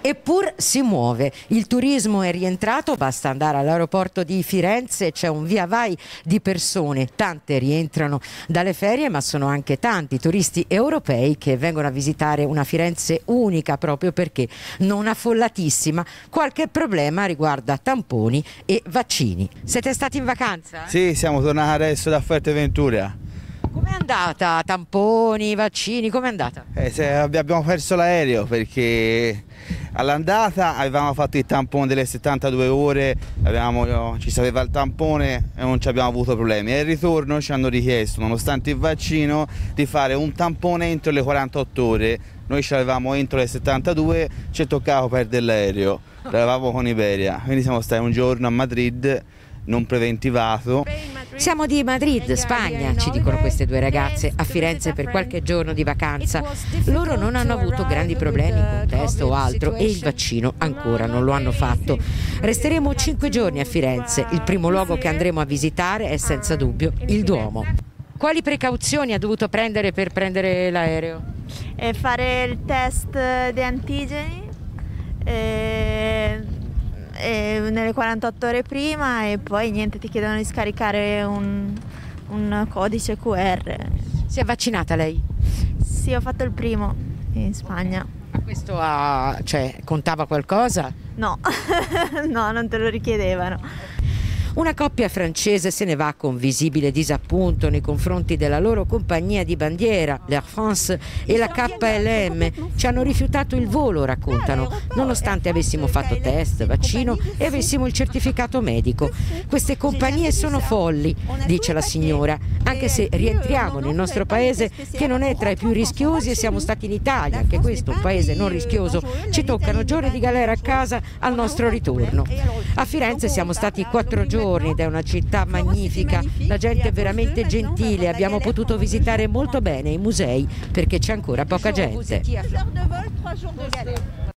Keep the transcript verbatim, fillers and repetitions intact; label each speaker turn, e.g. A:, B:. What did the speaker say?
A: Eppur si muove, il turismo è rientrato, basta andare all'aeroporto di Firenze, c'è un via vai di persone, tante rientrano dalle ferie, ma sono anche tanti turisti europei che vengono a visitare una Firenze unica proprio perché non affollatissima. Qualche problema riguarda tamponi e vaccini. Siete stati in vacanza?
B: Sì, siamo tornati adesso da Fuerteventura.
A: Com'è andata? Tamponi, vaccini, com'è andata?
B: Eh, se abbiamo perso l'aereo perché all'andata avevamo fatto il tampone delle settantadue ore, avevamo, ci sapeva il tampone e non ci abbiamo avuto problemi. E al ritorno ci hanno richiesto, nonostante il vaccino, di fare un tampone entro le quarantotto ore. Noi ce l'avevamo entro le settantadue, ci toccava perdere l'aereo, l'avevamo con Iberia, quindi siamo stati un giorno a Madrid non preventivato.
A: Siamo di Madrid, Spagna, ci dicono queste due ragazze, a Firenze per qualche giorno di vacanza. Loro non hanno avuto grandi problemi con test o altro e il vaccino ancora non lo hanno fatto. Resteremo cinque giorni a Firenze, il primo luogo che andremo a visitare è senza dubbio il Duomo. Quali precauzioni ha dovuto prendere per prendere l'aereo?
C: E fare il test di antigeni e... E nelle quarantotto ore prima e poi niente, ti chiedono di scaricare un, un codice Q R.
A: Si è vaccinata lei?
C: Sì, ho fatto il primo in Spagna.
A: Ma questo ha, cioè, contava qualcosa?
C: No, no, non te lo richiedevano.
A: Una coppia francese se ne va con visibile disappunto nei confronti della loro compagnia di bandiera, l'Air France e la K L M. Ci hanno rifiutato il volo, raccontano, nonostante avessimo fatto test, vaccino e avessimo il certificato medico. Queste compagnie sono folli, dice la signora, anche se rientriamo nel nostro paese che non è tra i più rischiosi e siamo stati in Italia, anche questo un paese non rischioso. Ci toccano giorni di galera a casa al nostro ritorno. A Firenze siamo stati quattro giorni ed è una città magnifica, la gente è veramente gentile, abbiamo potuto visitare molto bene i musei perché c'è ancora poca gente.